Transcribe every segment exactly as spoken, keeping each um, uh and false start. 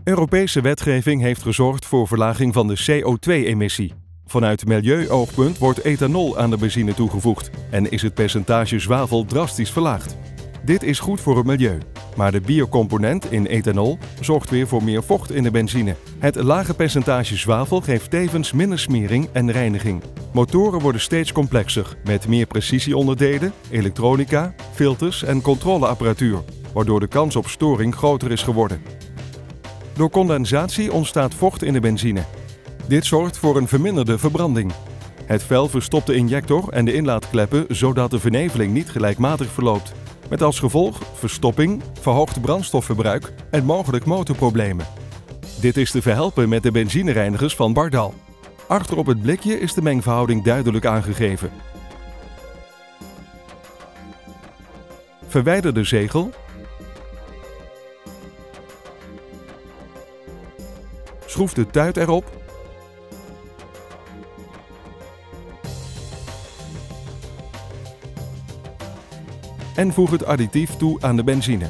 Europese wetgeving heeft gezorgd voor verlaging van de C O twee emissie. Vanuit milieuoogpunt wordt ethanol aan de benzine toegevoegd en is het percentage zwavel drastisch verlaagd. Dit is goed voor het milieu, maar de biocomponent in ethanol zorgt weer voor meer vocht in de benzine. Het lage percentage zwavel geeft tevens minder smering en reiniging. Motoren worden steeds complexer, met meer precisieonderdelen, elektronica, filters en controleapparatuur, waardoor de kans op storing groter is geworden. Door condensatie ontstaat vocht in de benzine. Dit zorgt voor een verminderde verbranding. Het vel verstopt de injector en de inlaatkleppen zodat de verneveling niet gelijkmatig verloopt. Met als gevolg verstopping, verhoogd brandstofverbruik en mogelijk motorproblemen. Dit is te verhelpen met de benzinereinigers van Bardal. Achter op het blikje is de mengverhouding duidelijk aangegeven. Verwijder de zegel. Schroef de tuit erop. En voeg het additief toe aan de benzine.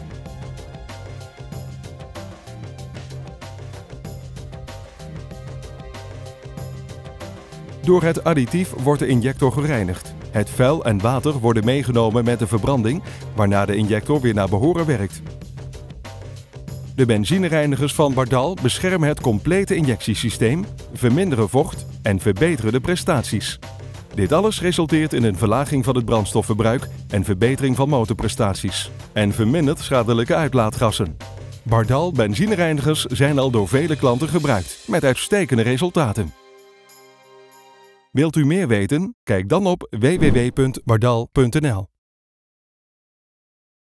Door het additief wordt de injector gereinigd. Het vuil en water worden meegenomen met de verbranding, waarna de injector weer naar behoren werkt. De benzinereinigers van Bardal beschermen het complete injectiesysteem, verminderen vocht en verbeteren de prestaties. Dit alles resulteert in een verlaging van het brandstofverbruik en verbetering van motorprestaties. En vermindert schadelijke uitlaatgassen. Bardal benzinereinigers zijn al door vele klanten gebruikt, met uitstekende resultaten. Wilt u meer weten? Kijk dan op w w w punt bardal punt n l.